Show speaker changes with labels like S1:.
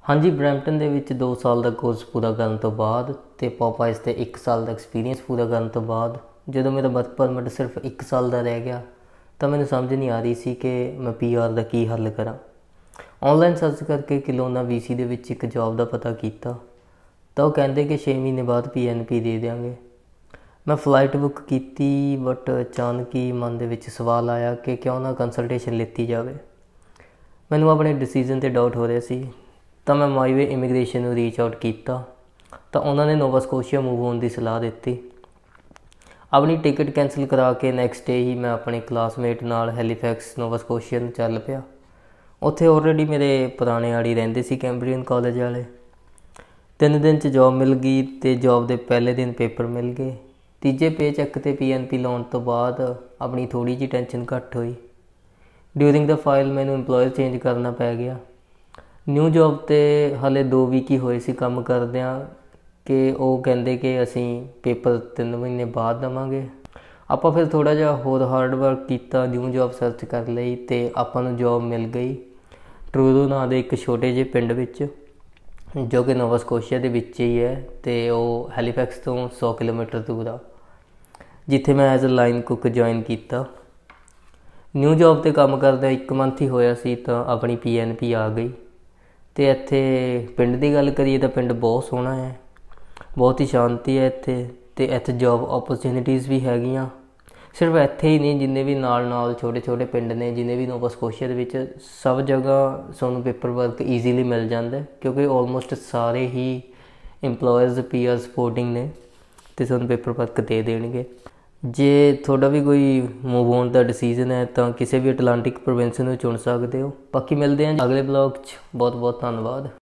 S1: हाँ जी, ਬਰੈਂਪਟਨ ਦੇ ਵਿੱਚ 2 ਸਾਲ ਦਾ ਕੋਰਸ ਪੂਰਾ ਕਰਨ ਤੋਂ ਬਾਅਦ ਅਤੇ ਪੋਪਾਇਸ 'ਤੇ 1 ਸਾਲ ਦਾ ਐਕਸਪੀਰੀਅੰਸ ਪੂਰਾ ਕਰਨ ਤੋਂ ਬਾਅਦ ਜਦੋਂ ਮੇਰਾ ਵਰਕ ਪਰਮਿਟ ਸਿਰਫ 1 ਸਾਲ ਦਾ ਰਹਿ ਗਿਆ ਤਾਂ ਮੈਨੂੰ ਸਮਝ ਨਹੀਂ ਆ ਰਹੀ ਸੀ ਕਿ ਮੈਂ PR ਦਾ ਕੀ ਹੱਲ ਕਰਾਂ। ਔਨਲਾਈਨ ਸਰਚ ਕਰਕੇ ਕਿਲੋਨਾ VC ਦੇ ਵਿੱਚ ਇੱਕ ਜੋਬ ਦਾ ਪਤਾ ਕੀਤਾ ਤਾਂ ਉਹ ਕਹਿੰਦੇ ਕਿ 6 ਮਹੀਨੇ ਬਾਅਦ PNP ਦੇ ਦਿਆਂਗੇ। ਮੈਂ ਫਲਾਈਟ ਬੁੱਕ ਕੀਤੀ ਬਟ ਅਚਾਨਕ ਹੀ ਮਨ ਦੇ ਵਿੱਚ ਸਵਾਲ ਆਇਆ ਕਿ ਕਿਉਂ ਨਾ ਕੰਸਲਟੇਸ਼ਨ ਲਿੱਤੀ ਜਾਵੇ। ਮੈਨੂੰ ਆਪਣੇ ਡਿਸੀਜ਼ਨ 'ਤੇ ਡਾਊਟ ਹੋ ਰਿਹਾ ਸੀ ਤਾਂ ਮੈਂ ਮਾਈਵੇ ਇਮੀਗ੍ਰੇਸ਼ਨ ਨੂੰ ਰੀਚ ਆਊਟ ਕੀਤਾ ਤਾਂ ਉਹਨਾਂ ਨੇ ਨੋਵਾ ਸਕੋਸ਼ੀਆ ਮੂਵ ਹੋਣ ਦੀ ਸਲਾਹ ਦਿੱਤੀ। ਆਪਣੀ ਟਿਕਟ ਕੈਂਸਲ ਕਰਾ ਕੇ ਨੈਕਸਟ ਡੇ ਹੀ ਮੈਂ ਆਪਣੇ ਕਲਾਸਮੇਟ ਨਾਲ ਹੈਲੀਫੈਕਸ ਨੋਵਾ ਸਕੋਸ਼ੀਆ ਨੂੰ ਚੱਲ ਪਿਆ। ਉੱਥੇ ਆਲਰੇਡੀ ਮੇਰੇ ਪੁਰਾਣੇ ਆੜੀ ਰਹਿੰਦੇ ਸੀ ਕੈਂਬਰੀਅਨ ਕਾਲਜ ਵਾਲੇ। 3 ਦਿਨ 'ਚ ਜੋਬ ਮਿਲ ਗਈ ਅਤੇ ਜੋਬ ਦੇ ਪਹਿਲੇ ਦਿਨ ਪੇਪਰ ਮਿਲ ਗਏ। ਤੀਜੇ ਪੇ ਚੈੱਕ 'ਤੇ PNP ਲਾਉਣ ਤੋਂ ਬਾਅਦ ਆਪਣੀ ਥੋੜ੍ਹੀ ਜਿਹੀ ਟੈਨਸ਼ਨ ਘੱਟ ਹੋਈ। ਡਿਊਰਿੰਗ ਦਾ ਫਾਈਲ ਮੈਨੂੰ ਇੰਪਲੋਇਰ ਚੇਂਜ ਕਰਨਾ ਪੈ ਗਿਆ। ਨਿਊ ਜੋਬ 'ਤੇ ਹਾਲੇ 2 ਵੀਕ ਹੀ ਹੋਏ ਸੀ ਕੰਮ ਕਰਦਿਆਂ ਕਿ ਉਹ ਕਹਿੰਦੇ ਕਿ ਅਸੀਂ ਪੇਪਰ 3 ਮਹੀਨੇ ਬਾਅਦ ਦੇਵਾਂਗੇ। ਆਪਾਂ ਫਿਰ ਥੋੜ੍ਹਾ ਜਿਹਾ ਹੋਰ ਹਾਰਡ ਵਰਕ ਕੀਤਾ, ਨਿਊ ਜੋਬ ਸਰਚ ਕਰ ਲਈ ਅਤੇ ਆਪਾਂ ਨੂੰ ਜੋਬ ਮਿਲ ਗਈ ਟਰੂਰੋ ਨਾਂ ਦੇ ਇੱਕ ਛੋਟੇ ਜਿਹੇ ਪਿੰਡ ਵਿੱਚ ਜੋ ਕਿ ਨੋਵਾ ਸਕੋਸ਼ੀਆ ਦੇ ਵਿੱਚ ਹੀ ਹੈ ਅਤੇ ਉਹ ਹੈਲੀਫੈਕਸ ਤੋਂ 100 ਕਿਲੋਮੀਟਰ ਦੂਰ ਆ, ਜਿੱਥੇ ਮੈਂ as a line cook join ਕੀਤਾ। ਨਿਊ ਜੋਬ 'ਤੇ ਕੰਮ ਕਰਦਿਆਂ 1 ਮੰਥ ਹੀ ਹੋਇਆ ਸੀ ਤਾਂ ਆਪਣੀ PNP ਆ ਗਈ। ਅਤੇ ਇੱਥੇ ਪਿੰਡ ਦੀ ਗੱਲ ਕਰੀਏ ਤਾਂ ਪਿੰਡ ਬਹੁਤ ਸੋਹਣਾ ਹੈ, ਬਹੁਤ ਹੀ ਸ਼ਾਂਤੀ ਹੈ ਇੱਥੇ ਅਤੇ ਇੱਥੇ ਜੋਬ ਓਪਰਚੁਨਿਟੀਜ਼ ਵੀ ਹੈਗੀਆਂ। ਸਿਰਫ ਇੱਥੇ ਹੀ ਨਹੀਂ, ਜਿੰਨੇ ਵੀ ਨਾਲ ਛੋਟੇ ਛੋਟੇ ਪਿੰਡ ਨੇ, ਜਿੰਨੇ ਵੀ ਨੋਵਾ ਸਕੋਸ਼ੀਆ ਦੇ ਵਿੱਚ ਸਭ ਜਗ੍ਹਾ ਤੁਹਾਨੂੰ ਪੇਪਰ ਵਰਕ ਈਜ਼ੀਲੀ ਮਿਲ ਜਾਂਦਾ ਕਿਉਂਕਿ ਆਲਮੋਸਟ ਸਾਰੇ ਹੀ ਇੰਪਲੋਇਰਸ PR ਸਪੋਰਟਿੰਗ ਨੇ ਅਤੇ ਤੁਹਾਨੂੰ ਪੇਪਰ ਵਰਕ ਦੇ ਦੇਣਗੇ। ਜੇ ਤੁਹਾਡਾ ਵੀ ਕੋਈ ਮੂਵ ਹੋਣ ਦਾ ਡਿਸੀਜ਼ਨ ਹੈ ਤਾਂ ਕਿਸੇ ਵੀ ਅਟਲਾਂਟਿਕ ਪ੍ਰੋਵਿੰਸ ਨੂੰ ਚੁਣ ਸਕਦੇ ਹੋ। ਬਾਕੀ ਮਿਲਦੇ ਹਾਂ ਅਗਲੇ ਬਲੌਗ 'ਚ। ਬਹੁਤ ਬਹੁਤ ਧੰਨਵਾਦ।